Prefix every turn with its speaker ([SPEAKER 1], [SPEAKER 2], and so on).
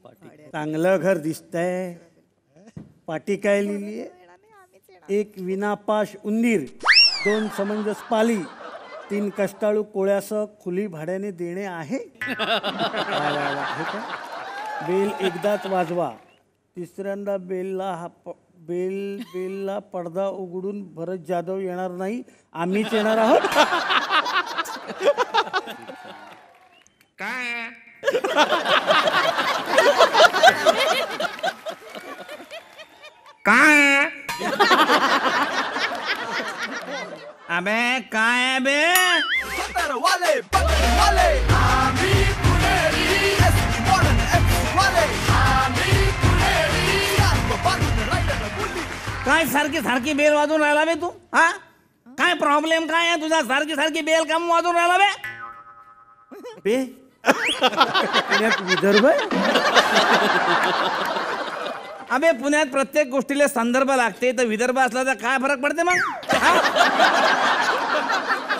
[SPEAKER 1] चांगलं घर दिसतंय. पाटी काय लिहिलीये? एक विनापाश उंदीर, 2 समंजस पाली, 3 कष्टाळू कोळ्यासह खुली भाड्याने देणे आहे. वा वा वा. हे काय? बेल एकदाच वाजवा, तिसऱ्यांदा बेलला पडदा उघडून भरत जाधव येणार नाही, आम्हीच येणार आहोत.
[SPEAKER 2] काय काय अबे काय बे काय सारखी सारखी बेल वाजून राहिला बे तू? हा काय प्रॉब्लेम काय आहे तुझा? सारखी सारखी बेल कम वाजून राहिला बे?
[SPEAKER 1] बे पुण्यात विदर्भ आहे?
[SPEAKER 2] अबे पुण्यात प्रत्येक गोष्टीला संदर्भ लागते, तर विदर्भ असला तर काय फरक पडते मग?